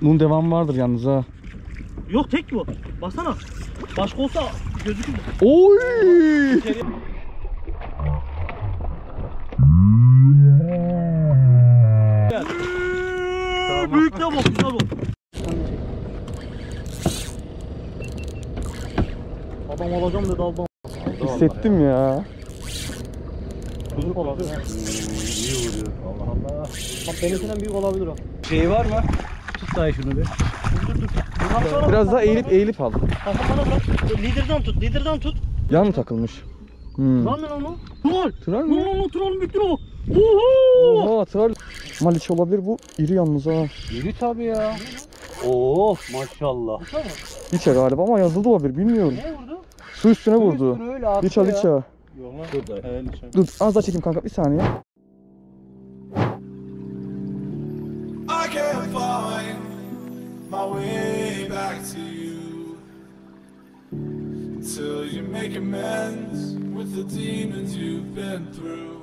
Bunun devamı vardır yalnız ha. Yok tek bu. Baksana. Başka olsa gözükür. Oy! Büyük de bu, güzel bu. Adam alacağım dedi aldım. Hissettim ya. Büyük olabilir. İyi vuruyor. Allah Allah. Bak benimkinden büyük olabilir o. Şey var mı? Tut daha şunu bir. Dur. Biraz daha eğilip al. Takım bana bırak. Liderden tut. Yan mı takılmış? Lan ne lan? Troll. Troll mü? Lan troll büyük o. Oho. Oha troll. Maliç olabilir bu. İri yalnız ha. İri tabii ya. Oo maşallah. İçe galiba ama yazılı olabilir bilmiyorum. Ne vurdu? Su üstüne vurdu. Üstüne öyle attı İç al ya. iç al. Yok lan. Dur da. Dur az daha çekeyim kanka bir saniye. I can't find my way back to you until you make amends with the demons you've been through.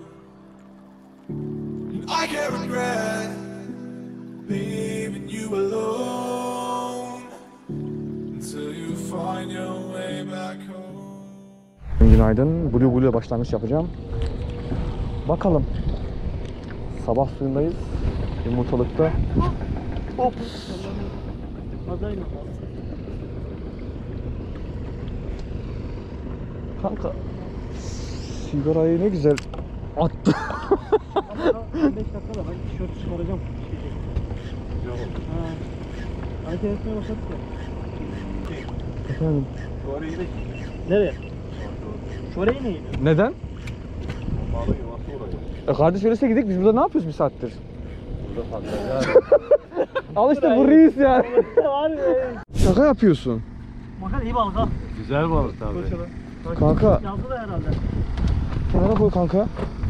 And I can't regret leaving you alone until you find your way back home. Günaydın. Blue başlangıç yapacağım. Bakalım. Sabah suyundayız. Yumurtalıkta. Hop. Adayım. Kanka. Sigarayı ne güzel attı. 5 dakikada ben tişörtü çıkaracağım. Yok. Hareket etmeye başladık ya. Efendim. Oraya gidelim. Nereye? Şuraya ne iniyor? Neden? Malı yuvası oraya. Kardeş öyleyse gidelim. Biz burada ne yapıyoruz bir saattir? Burada fazla. Al işte bu reis yani. Var be. Şaka yapıyorsun. Bakın iyi balık ha. Güzel balık tabii. Kanka. Yazdı da herhalde. Kenara koy kanka.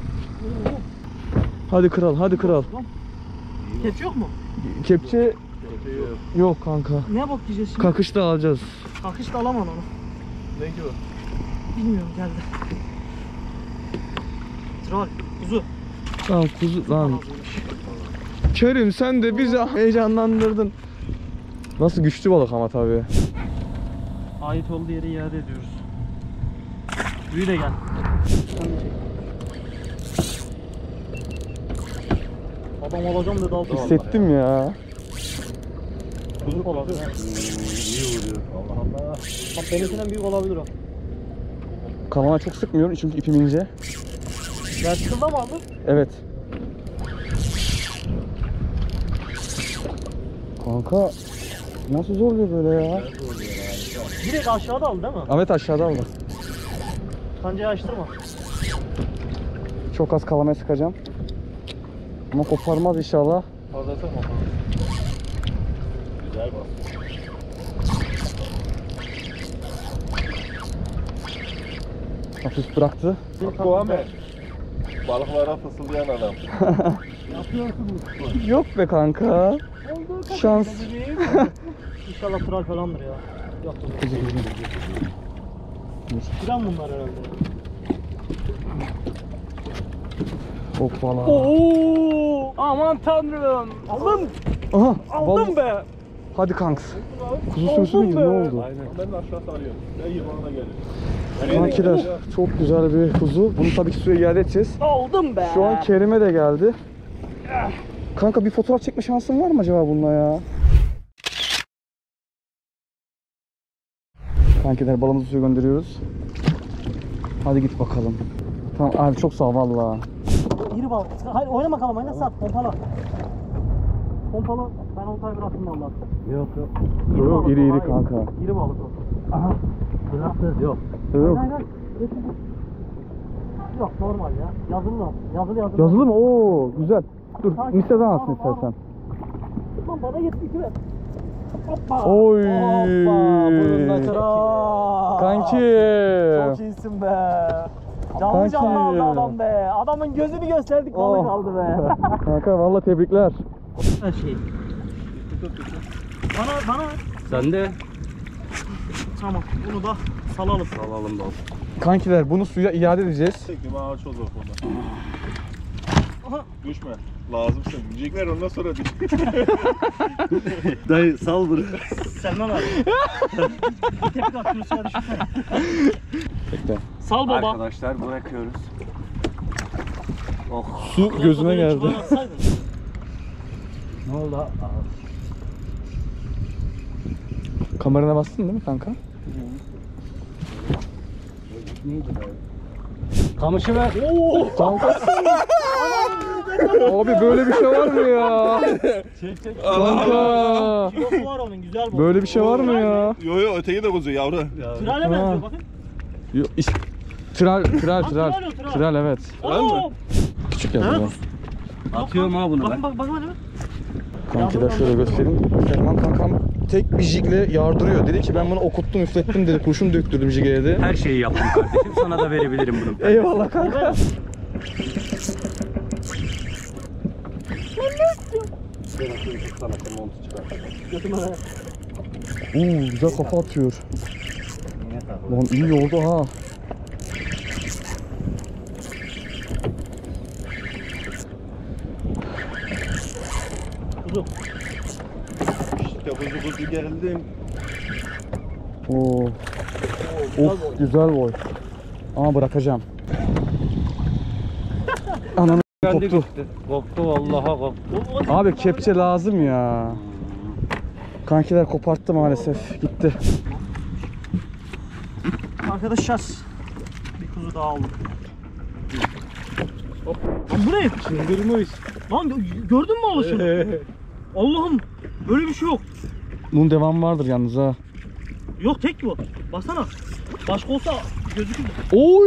Hadi kral, hadi kral. Keçi yok mu? Kepçe yok kanka. Ne bok diyeceğiz şimdi? Kakış da alacağız. Kakış da alamam onu. Ne ki o? Bilmiyorum geldi. Troll, kuzu. Lan kuzu lan. Kerim sen de bizi heyecanlandırdın. Nasıl güçlü balık ama tabii. Ait olduğu yere iade ediyoruz. Büyü de gel. Adam alacağım dedi aldım. Hissettim ya. Büyük olabilir. İyi vuruyor. Allah Allah. Bak benimkinden büyük olabilir o. Kafama çok sıkmıyorum çünkü ipim ince. Vertical'da mı aldın? Evet. Kanka nasıl zorluyor böyle ya? Direkt aşağıda al değil mi? Ahmet aşağıda aldı. Kancayı açtırma. Çok az kalamaya sıkacağım. Ama koparmaz inşallah. Fazla takma. Güzel balık. Hafif bıraktı. Bu Ahmet. Balıklara fısıldayan adam. Yapıyorsunuz. Yok be kanka. Olduğu kadar. Şans. İnşallah troll falandır ya. Yok. Plan bunlar herhalde. Hoppala. Oo! Aman tanrım. Aldım. Aha. Aldım be. Hadi kanks. Kuzu sürüsü mü ne oldu? Aynen. Ben de aşağı sarıyorum. Ben yılanına gelir. Kankiler çok güzel bir kuzu. Bunu tabii ki suya iade edeceğiz. Aldım be. Şu an Kerim'e de geldi. Kanka bir fotoğraf çekme şansın var mı acaba bununla ya? Kankiler balımızı suya gönderiyoruz. Hadi git bakalım. Tamam abi çok sağ ol valla. İri balık. Hayır oynama kalamayla sat. Pompala. Pompala. Ben oltayı bıraktım valla. Yok. Yok iri kanka. İri balık o. Aha. Bıraktı. Yok. Yok. Hayır. Yok normal ya. Yazılı. Yazılı. Yazılı mı? Oo güzel. Dur listeden alsın istersen. Lan bana 72 ver. Hoppa. Oy. Hoppa. Burunla kral. Kanki. Çok iyisin be. Canlı Kanki. canlı aldı adam be. Adamın gözünü gösterdik balık aldı be. Kanka valla tebrikler. Her şey. Bana ver. Sen de. Tamam. Bunu da salalım. Alalım balık. Kankiler bunu suya iade edeceğiz. Çektim ağaç olur burada. Aha. Düşme. Lazımsın. Yiyecekler ondan sonra değil. Dayı sal bunu. Selman abi. Bir tepki at şunu suya düşünsene. Bekle. Sal baba. Arkadaşlar bırakıyoruz. Oh. Su gözüme geldi. Çubuğunu atsaydın. Ne oldu? Aa. Kamerana bastın değil mi kanka? Neydi dayı? Kamışı ver. Kanka. Abi böyle bir şey var mı ya? Çek çek. Kanka. Kilosu var onun güzel bu. Böyle bir şey var mı ya? Yo yo öteki de kuzuyor yavru. Trale benziyor bakın. Yo, Tral. tral. Tral evet. Oo. Küçük yazdı. Atıyorum ha bunu ben. Bakın hadi. Kankiler şöyle göstereyim. Selman kankam tek bir jigle yardırıyor. Dedi ki ben bunu okuttum üflettim dedi. Kurşun döktürdüm jigleye de. Her şeyi yaptım kardeşim. Sana da verebilirim bunu. Eyvallah kanka. Güzel kafa atıyor. Lan iyi oldu ha. Kuzu. İşte kuzu geldim. Oo. Of güzel boy. Ama bırakacağım. Ananı koptu. Koptu vallahi koptu. Abi kepçe lazım ya. Kankiler koparttı maalesef. Gitti. Arkadaşlar bir kuzu daha aldık. Lan bu ne? Çıldırmış. Lan gördün mü alışını? Allah'ım böyle bir şey yok. Bunun devamı vardır yalnız ha. Yok tek bu. Baksana. Başka olsa gözükür. Oy!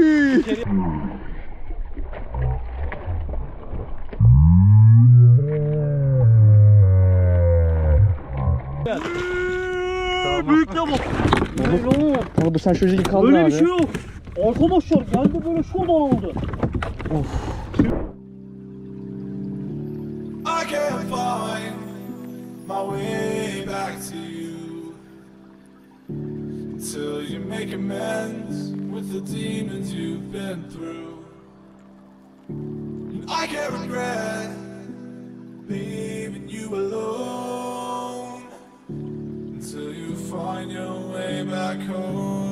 Büyük de bu. Böyle Orada sen şu jigi kaldır Böyle abi. bir şey yok. Arkadaşlar geldi böyle şuradan oldu. I can't find my way back to you until you make amends with the demons you've been through. And I can't regret leaving you alone until you find your way back home.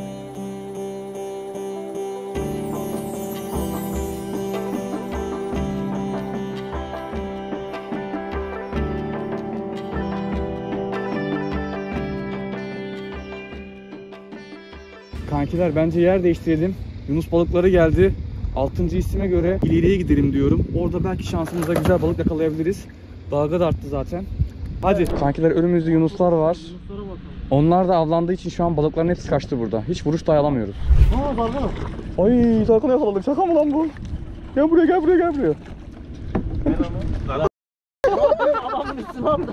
Kankiler bence yer değiştirelim. Yunus balıkları geldi. 6. isime göre ileriye gidelim diyorum. Orada belki şansımıza güzel balık yakalayabiliriz. Dalga da arttı zaten. Hadi. Kankiler önümüzde yunuslar var. Yunuslara bakalım. Onlar da avlandığı için şu an balıkların hepsi kaçtı burada. Hiç vuruş dahi alamıyoruz. Aa baksana. Ay Tarkan'ı yakaladık. Şaka mı lan bu? Gel buraya gel buraya gel buraya. Adamın üstüne attı.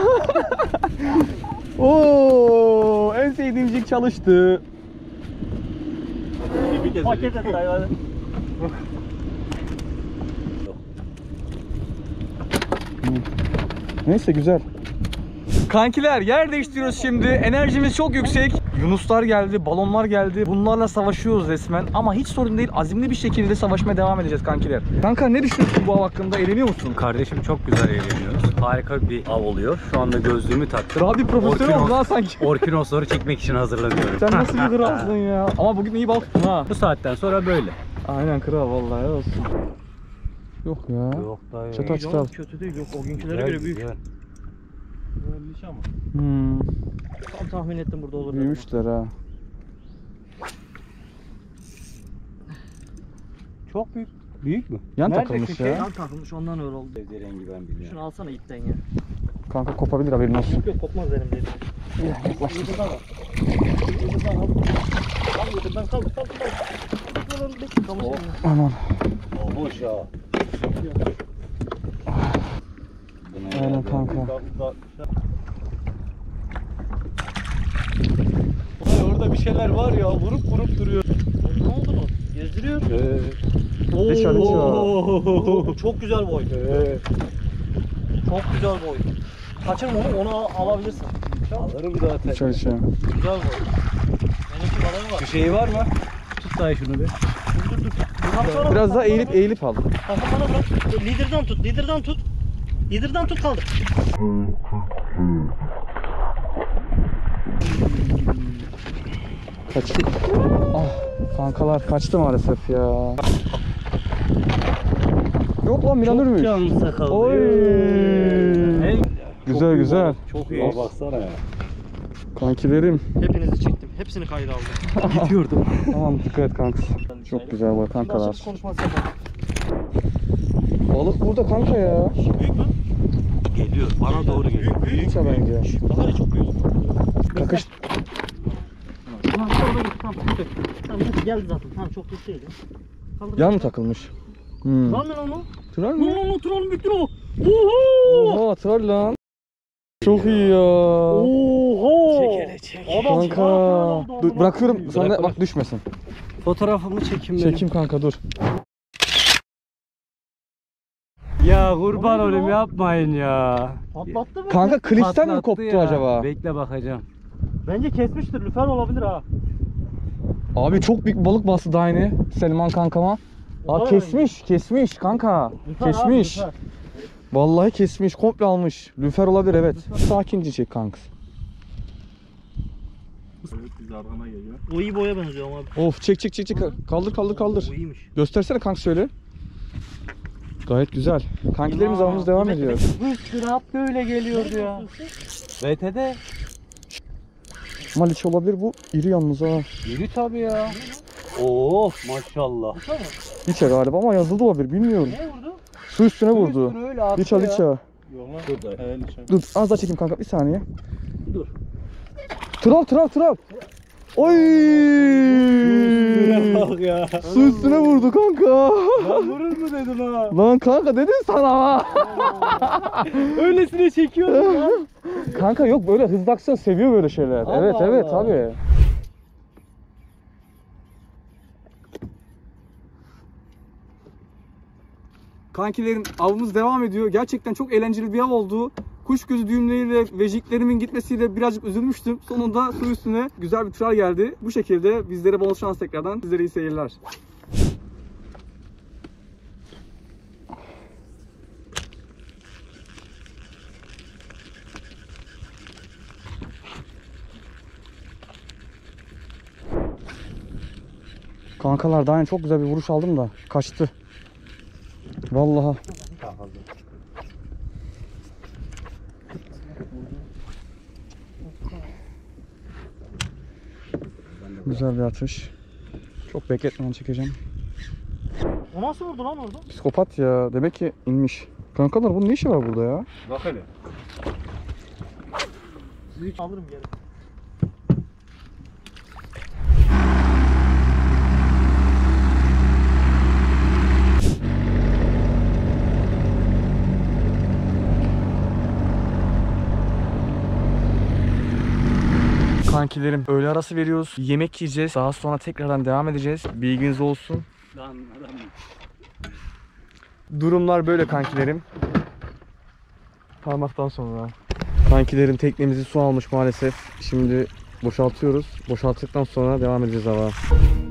Oo, en sevdiğim jig çalıştı. Paket et hayvanı. Neyse güzel. Kankiler yer değiştiriyoruz şimdi. Enerjimiz çok yüksek. Yunuslar geldi, balonlar geldi. Bunlarla savaşıyoruz resmen. Ama hiç sorun değil. Azimli bir şekilde savaşmaya devam edeceğiz kankiler. Kanka ne düşünüyorsun bu av hakkında? Eğleniyor musun? Kardeşim çok güzel eğleniyoruz. Harika bir av oluyor. Şu anda gözlüğümü taktım. Daha bir profesyonel oldun ha sanki. Orkinosları çekmek için hazırlanıyorum. Sen nasıl bir kralsın ya? Ama bugün iyi balık tuttun ha. Bu saatten sonra böyle. Aynen kral vallahi olsun. Yok ya. Yok dayı. Çatı açtı al. Kötü değil yok o günkülere göre büyük. Güzel. Böyle şey ama. Tam tahmin ettim burada olur. Büyümüşler ha. Çok büyük. Büyük mü? Yan Nerede takılmış köşe? ya. Yan takılmış ondan öyle oldu. Sevdiği rengi ben biliyorum. Şunu alsana ipten ya. Kanka kopabilir haberin olsun. Yok yok kopmaz elimde. Yaklaştım. Yıldızdan al. Yıldızdan al. Al yıldızdan kaldır kaldır kaldır. Kamış elimde. Aman. Olmuş ya. Aynen kanka. Orada bir şeyler var ya. Vurup duruyor. Ne oldu mu? Gezdiriyor. Dışarı Oo, çok güzel boy. Çok güzel boy. Kaçırma onu alabilirsin. Alırım zaten. Dışarı Güzel boy. Benimki balon var. Bir şey var mı? Tut dayı şunu bir. Bundan sonra Biraz daha eğilip al. Tamam bana bırak. Liderden tut. Liderden tut kaldır. Kaçtı. Ah kankalar kaçtı maalesef ya. Yok lan Milan ölmüş. Canım sakalı. Oy. Güzel güzel. Çok iyi. Baksana ya. Kankilerim. Hepinizi çektim. Hepsini kayda aldım. Gidiyordum. Tamam dikkat et kanks. Çok güzel bak Şimdi kankalar. açık konuşması yapalım. Balık burada kanka ya. Büyük mü? Geliyor. Bana doğru geliyor. Büyük bence. Bakar çok büyük. Kakış. Tamam orada git. Tamam. Dur. Tamam hadi geldi zaten. Tamam çok büyük değil. Kaldır. Yan mı takılmış? Hmm. Lan onu. Troll mü? Lan troll büktün o. Oho! Oha troll lan. Çok iyi ya. Oho! Adam Kanka. troll oldu, Dur amına bırakıyorum koyayım. sonra bak düşmesin. Fotoğrafımı çekin benim. Çekim kanka dur. Ya kurban olayım yapmayın ya. Patlattı mı? Kanka klipsten mi Patlattı koptu ya. acaba? Bekle bakacağım. Bence kesmiştir. Lüfer olabilir ha. Abi çok büyük balık bastı daha yeni Selman kankama. Aa Vay. kesmiş kanka. Lüfer abi, Kesmiş. lüfer. Vallahi kesmiş, komple almış. Lüfer olabilir evet. Sakince çek kanka. Evet biz arkana geliyor. O iyi boya benziyor ama abi. Of çek. Kaldır. O iyiymiş. Göstersene kanka şöyle. Gayet güzel. Kankilerimiz avımız devam ediyor. Bu sırat böyle geliyordu ya. VT'de. Maliç olabilir bu. İri yalnız ha. Yürü tabii ya. Oo maşallah. İçe galiba ama yazılı olabilir bilmiyorum. Ne vurdu? Su üstüne vurdu. Üstüne öyle attı İç al ya. iç al. Yok lan. Dur da. Evet içe. Dur az daha çekeyim kanka bir saniye. Dur. Troll. Oy! Bak ya. Su üstüne vurdu kanka. Ben vurur mu dedim ha. Lan kanka dedim sana. Öylesine çekiyorum ya. Kanka yok böyle hızlı aksiyon seviyor böyle şeyler. Allah Evet Allah. tabii. Kankilerim avımız devam ediyor. Gerçekten çok eğlenceli bir av oldu. Kuş gözü düğümleriyle ve jiklerimin gitmesiyle birazcık üzülmüştüm. Sonunda su üstüne güzel bir tral geldi. Bu şekilde bizlere bol şans tekrardan. Sizlere iyi seyirler. Kankalar daha yeni çok güzel bir vuruş aldım da kaçtı. Vallahi. Güzel bir atış. Çok bekletmeden çekeceğim. O nasıl vurdu lan orada? Psikopat ya. Demek ki inmiş. Kankalar bunun ne işi var burada ya? Bak hele. Alırım geri. Kankilerim öğle arası veriyoruz. Yemek yiyeceğiz. Daha sonra tekrardan devam edeceğiz. Bilginiz olsun. Durumlar böyle kankilerim. Parmaktan sonra. Kankilerim teknemizi su almış maalesef. Şimdi boşaltıyoruz. Boşalttıktan sonra devam edeceğiz hava.